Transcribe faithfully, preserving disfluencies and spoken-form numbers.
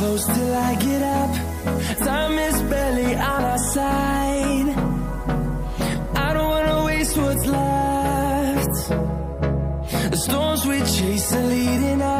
close till I get up. Time is barely on our side. I don't wanna waste what's left. The storms we chase are leading us.